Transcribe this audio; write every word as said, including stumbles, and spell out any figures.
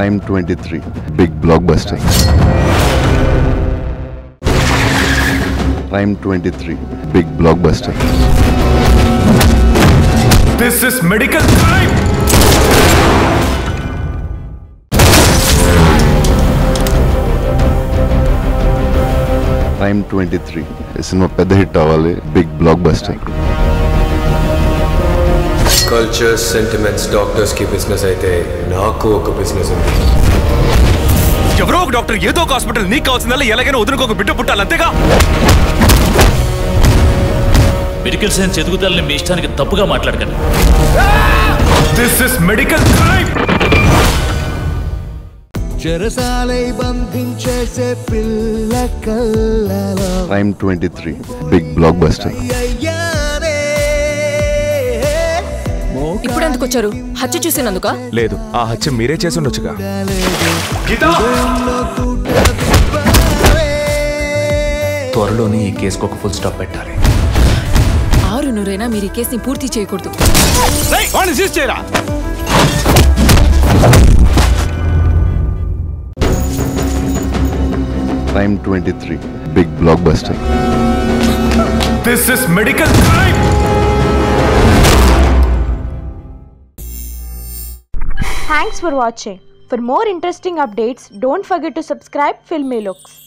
crime twenty-three, big blockbuster. crime twenty-three, big blockbuster. This is medical crime! crime twenty-three, is in a pedda hit avali, big blockbuster. Culture, sentiments, doctors ki business aithe naaku oka business undi. ఎవరో ఒక doctor ఏదో ఒక hospital నీకు కావాల్సిందల్లా ఎలాగైనా వదులుకోక బిడ్డ పుట్టాలి అంతేగా. Medical science ఎదుగుదలని మీ ఇష్టానికి తప్పుగా మాట్లాడకండి. This is medical crime. చెరసాలై బంధించేసే పిల్ల కల్లలో crime twenty-three, big blockbuster. ఇప్పుడు ఎందుకు వచ్చారు? హత్య చూసినందుక? లేదు, ఆ హత్య మీరే చేసి ఉండొచ్చుగా. త్వరలోనే ఈ కేసుకు ఒక ఫుల్ స్టాప్ పెట్టాలి. ఆరు నూరైనా మీరు ఈ కేసుని పూర్తి చేయకూడదు. crime twenty-three, big blockbuster. This is medical crime. Thanks for watching. For more interesting updates, don't forget to subscribe Filmy Looks.